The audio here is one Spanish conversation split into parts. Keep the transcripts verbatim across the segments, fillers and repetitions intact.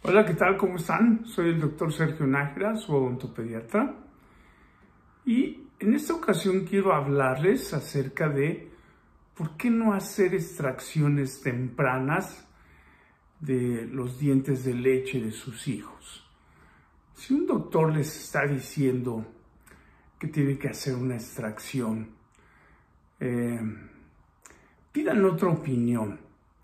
Hola, ¿qué tal? ¿Cómo están? Soy el doctor Sergio Nájera, su odontopediatra. Y en esta ocasión quiero hablarles acerca de por qué no hacer extracciones tempranas de los dientes de leche de sus hijos. Si un doctor les está diciendo que tiene que hacer una extracción, eh, pidan otra opinión.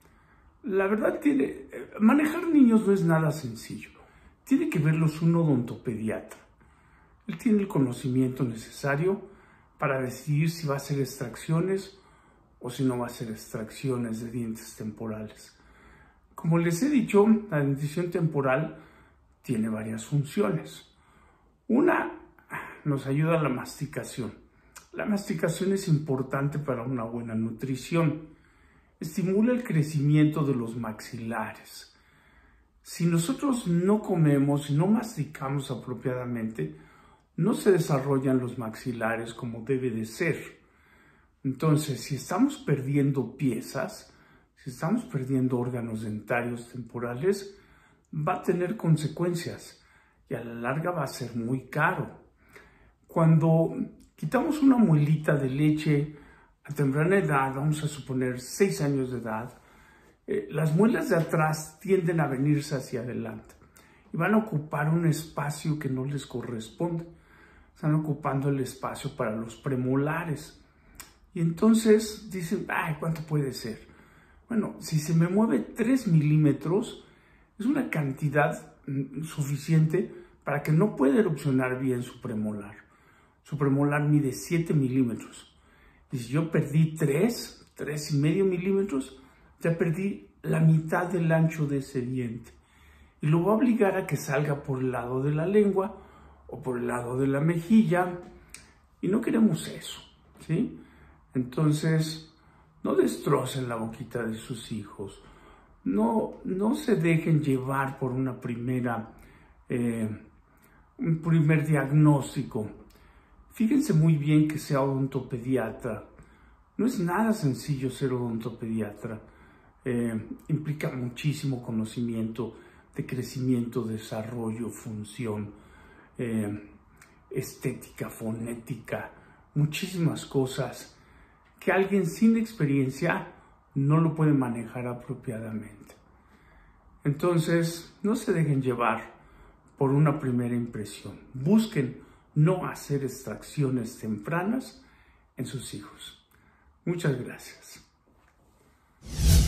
La verdad, tiene, manejar niños no es nada sencillo. Tiene que verlos un odontopediatra. Él tiene el conocimiento necesario para decidir si va a hacer extracciones o si no va a hacer extracciones de dientes temporales. Como les he dicho, la dentición temporal tiene varias funciones. Una, nos ayuda a la masticación. La masticación es importante para una buena nutrición. Estimula el crecimiento de los maxilares. Si nosotros no comemos y no masticamos apropiadamente, no se desarrollan los maxilares como debe de ser. Entonces, si estamos perdiendo piezas, si estamos perdiendo órganos dentarios temporales, va a tener consecuencias y a la larga va a ser muy caro. Cuando quitamos una muelita de leche a temprana edad, vamos a suponer seis años de edad, eh, las muelas de atrás tienden a venirse hacia adelante y van a ocupar un espacio que no les corresponde. Están ocupando el espacio para los premolares. Y entonces dicen, ay, ¿cuánto puede ser? Bueno, si se me mueve tres milímetros, es una cantidad suficiente para que no pueda erupcionar bien su premolar. Su premolar mide siete milímetros. Y si yo perdí tres, tres y medio milímetros, ya perdí la mitad del ancho de ese diente. Y lo va a obligar a que salga por el lado de la lengua o por el lado de la mejilla. Y no queremos eso, ¿sí? Entonces, no destrocen la boquita de sus hijos. No, no se dejen llevar por una primera, eh, un primer diagnóstico. Fíjense muy bien que sea odontopediatra. No es nada sencillo ser odontopediatra. Eh, implica muchísimo conocimiento de crecimiento, desarrollo, función, eh, estética, fonética, muchísimas cosas que alguien sin experiencia no lo puede manejar apropiadamente. Entonces, no se dejen llevar por una primera impresión. Busquen no hacer extracciones tempranas en sus hijos. Muchas gracias.